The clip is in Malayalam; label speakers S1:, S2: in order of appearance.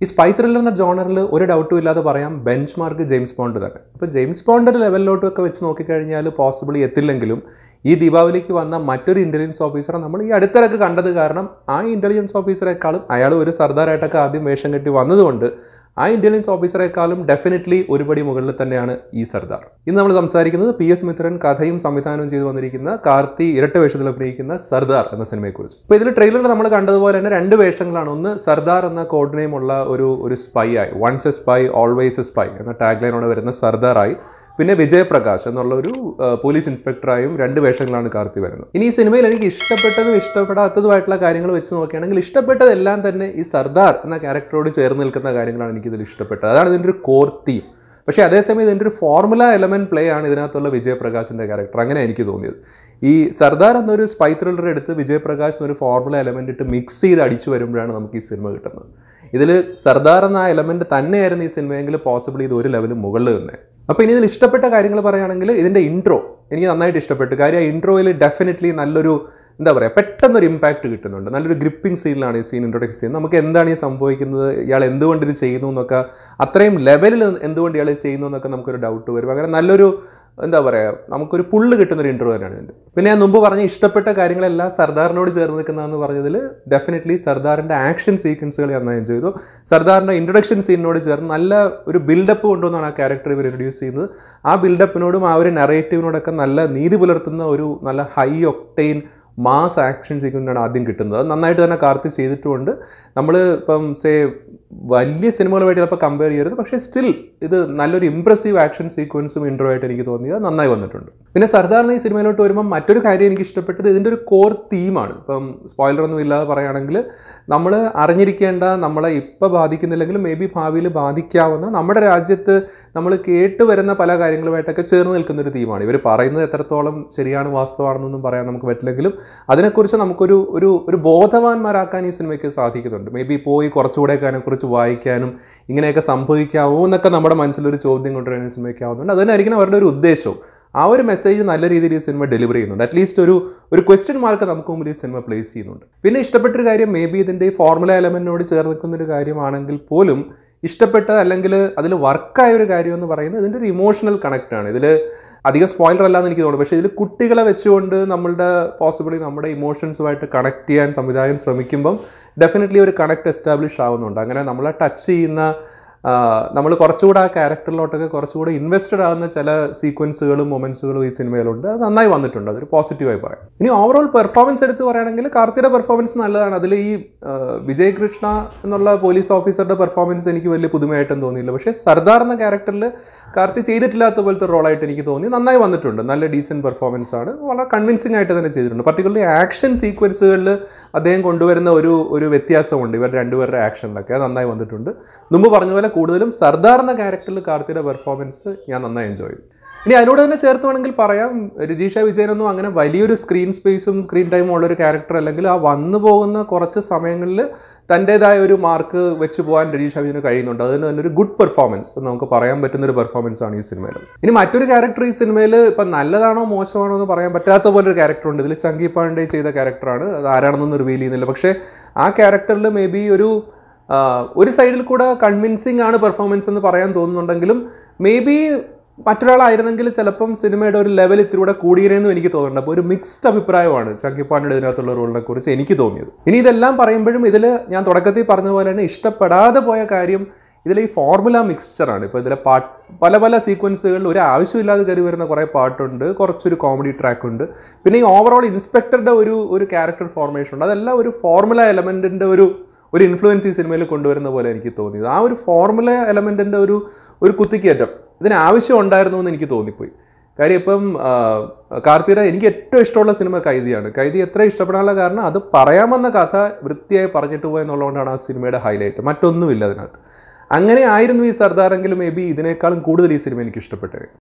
S1: ഈ സ്പൈ ത്രില്ലർ എന്ന ജോണറിൽ ഒരു ഡൗട്ടും ഇല്ലാതെ പറയാം ബെഞ്ച് മാർക്ക് ജെയിംസ് ബോണ്ട് തന്നെ. ഇപ്പോൾ ജെയിംസ് ബോണ്ടിൻ്റെ ലെവലിലോട്ടൊക്കെ വെച്ച് നോക്കിക്കഴിഞ്ഞാൽ പോസിബിളി എത്തില്ലെങ്കിലും ഈ ദീപാവലിക്ക് വന്ന മറ്റൊരു ഇൻ്റലിജൻസ് ഓഫീസറെ നമ്മൾ ഈ അടുത്തിടക്ക് കണ്ടത് കാരണം ആ ഇൻ്റലിജൻസ് ഓഫീസറെക്കാളും അയാൾ ഒരു സർദാറായിട്ടൊക്കെ ആദ്യം വേഷം കെട്ടി വന്നതുകൊണ്ട് ആ ഇൻ്റലിജൻസ് ഓഫീസറെക്കാളും ഡെഫിനറ്റ്ലി ഒരുപടി മുകളിൽ തന്നെയാണ് ഈ സർദാർ. ഇന്ന് നമ്മൾ സംസാരിക്കുന്നത് PS മിത്രൻ കഥയും സംവിധാനവും ചെയ്തു വന്നിരിക്കുന്ന കാർത്തി ഇരട്ട വേഷത്തിൽ അഭിനയിക്കുന്ന സർദാർ എന്ന സിനിമയെക്കുറിച്ച്. ഇപ്പോൾ ഇതിൽ ട്രെയിലറിൽ നമ്മൾ കണ്ടതുപോലെ തന്നെ രണ്ട് വേഷങ്ങളാണ്. ഒന്ന് സർദാർ എന്ന കോഡ് നെയിം ഉള്ള ഒരു സ്പൈ ആയി, once a spy always a spy എന്ന ടാഗ് ലൈനോടെ വരുന്ന സർദാറായി, പിന്നെ വിജയ് പ്രകാശ് എന്നുള്ള ഒരു പോലീസ് ഇൻസ്പെക്ടറായും രണ്ട് വേഷങ്ങളാണ് കാർത്തി വരുന്നത്. ഇനി ഈ സിനിമയിൽ എനിക്ക് ഇഷ്ടപ്പെട്ടതും ഇഷ്ടപ്പെടാത്തതുമായിട്ടുള്ള കാര്യങ്ങൾ വെച്ച് നോക്കുകയാണെങ്കിൽ ഇഷ്ടപ്പെട്ടതെല്ലാം തന്നെ ഈ സർദാർ എന്ന ക്യാരക്ടറോട് ചേർന്ന് നിൽക്കുന്ന കാര്യങ്ങളാണ് എനിക്കിതിൽ ഇഷ്ടപ്പെട്ടത്. അതാണ് ഇതിൻ്റെ ഒരു കോർ തീം. പക്ഷേ അതേസമയം ഇതിൻ്റെ ഒരു ഫോർമുല എലമെൻറ്റ് പ്ലേ ആണ് ഇതിനകത്തുള്ള വിജയ് പ്രകാശിൻ്റെ ക്യാരക്ടർ. അങ്ങനെ എനിക്ക് തോന്നിയത്. ഈ സർദാർ എന്നൊരു സ്പൈ ത്രില്ലർ എടുത്ത് വിജയ് പ്രകാശ് എന്നൊരു ഫോർമുല എലമെൻറ്റ് ഇട്ട് മിക്സ് ചെയ്ത് അടിച്ചു വരുമ്പോഴാണ് നമുക്ക് ഈ സിനിമ കിട്ടുന്നത്. ഇതിൽ സർദാർ എന്ന എലമെൻറ്റ് തന്നെയായിരുന്നു ഈ സിനിമയെങ്കിൽ പോസിബിളി ഇത് ഒരു ലെവൽ മുകളിൽ തന്നെ. അപ്പോൾ ഇനി ഇതിൽ ഇഷ്ടപ്പെട്ട കാര്യങ്ങൾ പറയുകയാണെങ്കിൽ ഇതിൻ്റെ ഇൻട്രോ എനിക്ക് നന്നായിട്ട് ഇഷ്ടപ്പെട്ടു. കാര്യം ആ ഇൻട്രോയിൽ ഡെഫിനറ്റ്ലി നല്ലൊരു എന്താ പറയുക പെട്ടെന്നൊരു ഇമ്പാക്റ്റ് കിട്ടുന്നുണ്ട്. നല്ലൊരു ഗ്രിപ്പിംഗ് സീനിലാണ് ഈ സീൻ ഇൻട്രൊഡക്ഷൻ ചെയ്യുന്നത്. നമുക്ക് എന്താണ് ഈ സംഭവിക്കുന്നത്, ഇയാൾ എന്തുകൊണ്ട് ഇത് ചെയ്യുന്നു എന്നൊക്കെ, അത്രയും ലെവലിൽ എന്തുകൊണ്ട് ഇയാൾ ചെയ്യുന്നു എന്നൊക്കെ നമുക്കൊരു ഡൗട്ട് വരും. അങ്ങനെ നല്ലൊരു എന്താ പറയുക നമുക്കൊരു പുള്ള് കിട്ടുന്നൊരു ഇൻട്രോ തന്നെയാണ് ഇതിൻ്റെ. പിന്നെ ഞാൻ മുമ്പ് പറഞ്ഞ ഇഷ്ടപ്പെട്ട കാര്യങ്ങളെല്ലാം സർദാറിനോട് ചേർന്ന് നിൽക്കുന്നതെന്ന് പറഞ്ഞതിൽ ഡെഫിനറ്റ്ലി സർദാറിൻ്റെ ആക്ഷൻ സീക്വൻസുകൾ ഞാൻ എൻജോയ് ചെയ്തു. സർദാറിൻ്റെ ഇൻട്രൊഡക്ഷൻ സീനിനോട് ചേർന്ന് നല്ല ഒരു ബിൽഡപ്പ് കൊണ്ടുവന്നാണ് ആ ക്യാരക്ടർ ഇവർ ഇൻട്രൊഡ്യൂസ് ചെയ്യുന്നത്. ആ ബിൽഡപ്പിനോടും ആ ഒരു നറേറ്റീവിനോടൊക്കെ നല്ല നീതി പുലർത്തുന്ന ഒരു നല്ല ഹൈ ഒക്ടെയിൻ മാസ് ആക്ഷൻ സീക്വൻസാണ് ആദ്യം കിട്ടുന്നത്. അത് നന്നായിട്ട് തന്നെ കാർത്തി ചെയ്തിട്ടുമുണ്ട്. നമ്മൾ ഇപ്പം വലിയ സിനിമകളുമായിട്ട് ചിലപ്പോൾ കമ്പയർ ചെയ്യരുത്, പക്ഷേ സ്റ്റിൽ ഇത് നല്ലൊരു ഇംപ്രസീവ് ആക്ഷൻ സീക്വൻസും ഇൻട്രോ ആയിട്ട് എനിക്ക് തോന്നിയത് നന്നായി വന്നിട്ടുണ്ട്. പിന്നെ സർദാറിന് ഈ സിനിമയിലോട്ട് വരുമ്പോൾ മറ്റൊരു കാര്യം എനിക്ക് ഇഷ്ടപ്പെട്ടത് ഇതിൻ്റെ ഒരു കോർ തീമാണ്. ഇപ്പം സ്പോയിലറൊന്നും ഇല്ലാതെ പറയുകയാണെങ്കിൽ നമ്മൾ അറിഞ്ഞിരിക്കേണ്ട, നമ്മളെ ഇപ്പോൾ ബാധിക്കുന്നില്ലെങ്കിലും മേ ബി ഭാവിയിൽ ബാധിക്കാവുന്ന, നമ്മുടെ രാജ്യത്ത് നമ്മൾ കേട്ട് വരുന്ന പല കാര്യങ്ങളുമായിട്ടൊക്കെ ചേർന്ന് നിൽക്കുന്നൊരു തീമാണ്. ഇവർ പറയുന്നത് എത്രത്തോളം ശരിയാണ് വാസ്തവമാണെന്നൊന്നും പറയാൻ നമുക്ക് പറ്റില്ലെങ്കിലും അതിനെക്കുറിച്ച് നമുക്കൊരു ഒരു ബോധവാന്മാരാക്കാൻ ഈ സിനിമയ്ക്ക് സാധിക്കുന്നുണ്ട്. മേ ബി പോയി കുറച്ചുകൂടെയൊക്കെ അതിനെക്കുറിച്ച് വായിക്കാനും ഇങ്ങനെയൊക്കെ സംഭവിക്കാവോ എന്നൊക്കെ നമ്മുടെ മനസ്സിലൊരു ചോദ്യം കൊണ്ടുവരാൻ ഈ സിനിമയ്ക്ക് ആവുന്നുണ്ട്. അതുതന്നെയായിരിക്കണം അവരുടെ ഒരു ഉദ്ദേശവും. ആ ഒരു മെസ്സേജ് നല്ല രീതിയിൽ ഈ സിനിമ ഡെലിവർ ചെയ്യുന്നുണ്ട്. അറ്റ്ലീസ്റ്റ് ഒരു ക്വസ്റ്റ്യൻ മാർക്ക് നമുക്ക് മുമ്പിൽ ഈ സിനിമ പ്ലേസ് ചെയ്യുന്നുണ്ട്. പിന്നെ ഇഷ്ടപ്പെട്ടൊരു കാര്യം മേ ബി ഇതിൻ്റെ ഈ ഫോർമുല എലമെൻറ്റിനോട് ചേർന്ന് നിൽക്കുന്നൊരു കാര്യമാണെങ്കിൽ പോലും ഇഷ്ടപ്പെട്ട അല്ലെങ്കിൽ അതിൽ വർക്കായ ഒരു കാര്യം എന്ന് പറയുന്നത് ഇതിൻ്റെ ഒരു ഇമോഷണൽ കണക്റ്റാണ്. ഇതിൽ അധികം സ്പോയിലർ അല്ലാന്ന് എനിക്ക് തോന്നുന്നു. പക്ഷേ ഇതിൽ കുട്ടികളെ വെച്ചുകൊണ്ട് പോസിബിളി നമ്മുടെ ഇമോഷൻസുമായിട്ട് കണക്ട് ചെയ്യാൻ സംവിധായകൻ ശ്രമിക്കുമ്പം ഡെഫിനറ്റ്ലി ഒരു കണക്ട് എസ്റ്റാബ്ലിഷ് ആവുന്നുണ്ട്. അങ്ങനെ നമ്മളെ ടച്ച് ചെയ്യുന്ന, നമ്മൾ കുറച്ചുകൂടെ ആ ക്യാരക്ടറിലോട്ടൊക്കെ കുറച്ചുകൂടെ ഇൻവെസ്റ്റഡ് ആകുന്ന ചില സീക്വൻസുകളും മൊമെൻറ്റ്സുകളും ഈ സിനിമയിലുണ്ട്. അത് നന്നായി വന്നിട്ടുണ്ട്. അതൊരു പോസിറ്റീവായി പറയാം. ഇനി ഓവറോൾ പെർഫോമൻസ് എടുത്ത് പറയുകയാണെങ്കിൽ കാർത്തിയുടെ പെർഫോമൻസ് നല്ലതാണ്. അതിൽ ഈ വിജയ് കൃഷ്ണ എന്നുള്ള പോലീസ് ഓഫീസറുടെ പെർഫോമൻസ് എനിക്ക് വലിയ പുതുമയായിട്ടും തോന്നിയില്ല. പക്ഷേ സർദാർ എന്ന ക്യാരക്ടറിൽ കാർത്തി ചെയ്തിട്ടില്ലാത്ത പോലത്തെ റോളായിട്ട് എനിക്ക് തോന്നി. നന്നായി വന്നിട്ടുണ്ട്. നല്ല ഡീസൻറ്റ് പെർഫോമൻസ് ആണ്. വളരെ കൺവിൻസിംഗ് ആയിട്ട് തന്നെ ചെയ്തിട്ടുണ്ട്. പർട്ടിക്കുലർലി ആക്ഷൻ സീക്വൻസുകളിൽ അദ്ദേഹം കൊണ്ടുവരുന്ന ഒരു വ്യത്യാസമുണ്ട് ഇവർ രണ്ടുപേരുടെ ആക്ഷനിലൊക്കെ. അത് നന്നായി വന്നിട്ടുണ്ട്. മുമ്പ് പറഞ്ഞ പോലെ കൂടുതലും സർദാർ എന്ന ക്യാരക്ടറിൽ കാർത്തിയുടെ പെർഫോമൻസ് ഞാൻ നന്നായി എൻജോയ് ചെയ്തു. ഇനി അതിനോട് തന്നെ ചേർത്ത് വേണമെങ്കിൽ പറയാം, രജീഷ വിജയനൊന്നും അങ്ങനെ വലിയൊരു സ്ക്രീൻ സ്പേസും സ്ക്രീൻ ടൈമും ഉള്ളൊരു ക്യാരക്ടർ അല്ലെങ്കിൽ ആ വന്നു പോകുന്ന കുറച്ച് സമയങ്ങളിൽ തൻ്റേതായ ഒരു മാർക്ക് വെച്ച് പോകാൻ രജീഷ വിജയന് കഴിയുന്നുണ്ട്. അതിന് തന്നെ ഒരു ഗുഡ് പെർഫോമൻസ് നമുക്ക് പറയാൻ പറ്റുന്നൊരു പെർഫോമൻസ് ആണ് ഈ സിനിമയിൽ. ഇനി മറ്റൊരു ക്യാരക്ടർ ഈ സിനിമയിൽ ഇപ്പം നല്ലതാണോ മോശമാണോ എന്ന് പറയാൻ പറ്റാത്ത പോലൊരു ക്യാരക്ടറുണ്ട്. ഇതിൽ ചങ്കി പാണ്ഡെ ചെയ്ത ക്യാരക്ടറാണ്. അത് ആരാണെന്നൊന്നും റിവീൽ ചെയ്യുന്നില്ല. പക്ഷേ ആ ക്യാരക്ടറിൽ മേ ബി ഒരു സൈഡിൽ കൂടെ കൺവിൻസിങ് ആണ് പെർഫോമൻസ് എന്ന് പറയാൻ തോന്നുന്നുണ്ടെങ്കിലും മേ ബി മറ്റൊരാളായിരുന്നെങ്കിൽ ചിലപ്പം സിനിമയുടെ ഒരു ലെവൽ ഇത്തിരി കൂടെ കൂടിയതെന്നും എനിക്ക് തോന്നുന്നുണ്ട്. അപ്പോൾ ഒരു മിക്സ്ഡ് അഭിപ്രായമാണ് ചങ്കി പാണ്ഡെയുടെ ഇതിനകത്തുള്ള റോളിനെ കുറിച്ച് എനിക്ക് തോന്നിയത്. ഇനി ഇതെല്ലാം പറയുമ്പോഴും ഇതിൽ ഞാൻ തുടക്കത്തിൽ പറഞ്ഞ പോലെ തന്നെ ഇഷ്ടപ്പെടാതെ പോയ കാര്യം ഇതിൽ ഈ ഫോർമുല മിക്സ്ചറാണ്. ഇപ്പോൾ ഇതിലെ പല സീക്വൻസുകളിൽ ഒരു ആവശ്യമില്ലാതെ കയറി വരുന്ന കുറേ പാട്ടുണ്ട്, കുറച്ചൊരു കോമഡി ട്രാക്കുണ്ട്. പിന്നെ ഈ ഓവറോൾ ഇൻസ്പെക്ടറുടെ ഒരു ക്യാരക്ടർ ഫോർമേഷൻ ഉണ്ട്. അതെല്ലാം ഒരു ഫോർമുല എലമെൻറ്റിൻ്റെ ഒരു ഇൻഫ്ലുവൻസ് ഈ സിനിമയിൽ കൊണ്ടുവരുന്ന പോലെ എനിക്ക് തോന്നിയത്. ആ ഒരു ഫോർമുല എലമെൻറ്റിൻ്റെ ഒരു കുത്തിക്കയറ്റം ഇതിന് ആവശ്യം ഉണ്ടായിരുന്നു എന്ന് എനിക്ക് തോന്നിപ്പോയി. കാര്യം ഇപ്പം കാർത്തിയുടെ എനിക്ക് ഏറ്റവും ഇഷ്ടമുള്ള സിനിമ കൈദിയാണ്. കൈദി എത്ര ഇഷ്ടപ്പെടാനുള്ള കാരണം അത് പറയാമെന്ന കഥ വൃത്തിയായി പറഞ്ഞിട്ട് പോയെന്നുള്ളതുകൊണ്ടാണ് ആ സിനിമയുടെ ഹൈലൈറ്റ്. മറ്റൊന്നുമില്ല അതിനകത്ത്. അങ്ങനെ ആയിരുന്നു ഈ സർദാറെങ്കിലും മേ ബി ഇതിനേക്കാളും കൂടുതൽ ഈ സിനിമ എനിക്ക് ഇഷ്ടപ്പെട്ടത്.